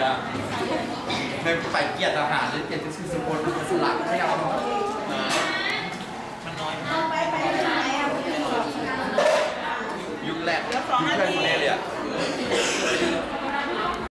อะในไปเกียรติอาหารเลยเกียรติชื่อสกุลสลักให้เอา